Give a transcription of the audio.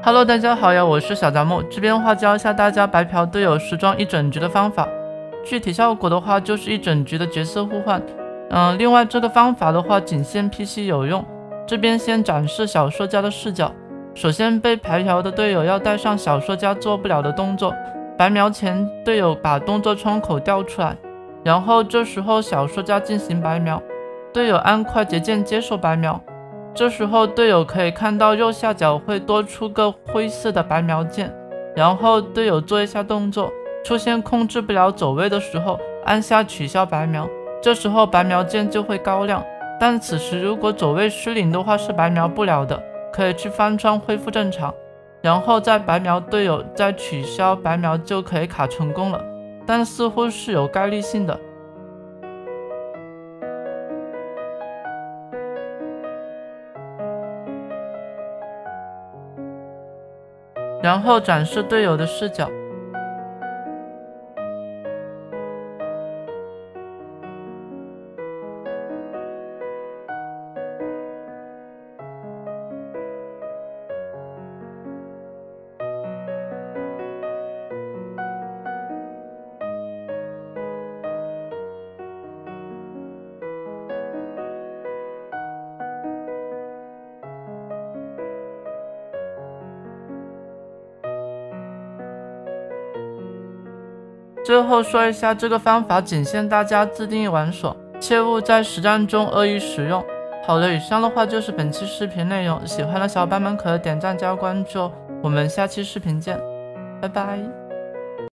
Hello， 大家好呀，我是小杂木，这边的话教一下大家白嫖队友时装一整局的方法。具体效果的话就是一整局的角色互换。另外这个方法的话仅限 PC 有用。这边先展示小说家的视角。首先被白嫖的队友要带上小说家做不了的动作，白描前队友把动作窗口调出来，然后这时候小说家进行白描，队友按快捷键接受白描。这时候队友可以看到右下角会多出个灰色的白描键，然后队友做一下动作，出现控制不了走位的时候，按下取消白描，这时候白描键就会高亮，但此时如果走位失灵的话是白描不了的，可以去翻窗恢复正常，然后再白描队友再取消白描就可以卡成功了，但似乎是有概率性的。然后展示队友的视角。最后说一下，这个方法仅限大家自定玩耍，切勿在实战中恶意使用。好了，以上的话就是本期视频内容，喜欢的小伙伴们可点赞加关注，我们下期视频见，拜拜。